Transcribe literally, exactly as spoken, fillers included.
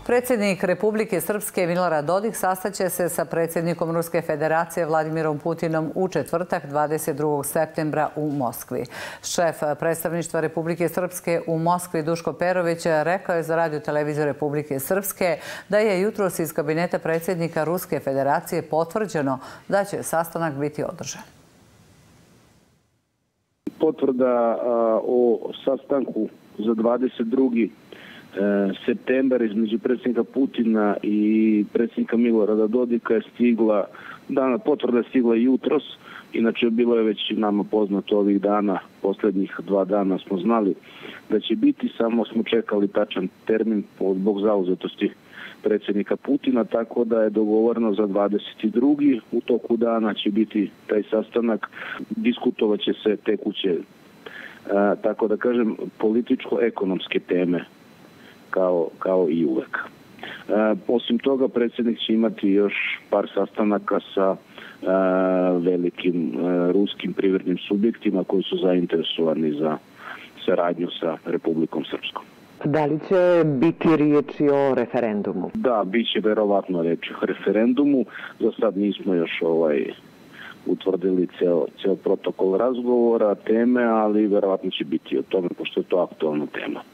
Predsjednik Republike Srpske Milorad Dodik sastaće se sa predsjednikom Ruske federacije Vladimirom Putinom u četvrtak dvadeset drugog septembra u Moskvi. Šef predstavništva Republike Srpske u Moskvi Duško Perović rekao je za Radio televiziju Republike Srpske da je jutros iz kabineta predsjednika Ruske federacije potvrđeno da će sastanak biti održan. Potvrda o sastanku za dvadeset drugi septembar između predsjednika Putina i predsjednika Milorada Dodika je stigla, dana potvrda je stigla jutros, inače bilo je već nama poznato ovih dana, posljednjih dva dana smo znali da će biti, samo smo čekali tačan termin zbog zauzetosti predsjednika Putina, tako da je dogovoreno za dvadeset drugi U toku dana će biti taj sastanak, diskutovat će se tekuće, tako da kažem, političko-ekonomske teme. Kao, kao i uvek. E, osim toga, predsjednik će imati još par sastanaka sa e, velikim e, ruskim privrednim subjektima koji su zainteresovani za saradnju sa Republikom Srpskom. Da li će biti riječi o referendumu? Da, bit će verovatno riječi o referendumu. Za sad nismo još ovaj, utvrdili ceo, ceo protokol razgovora, teme, ali verovatno će biti o tome, pošto je to aktualna tema.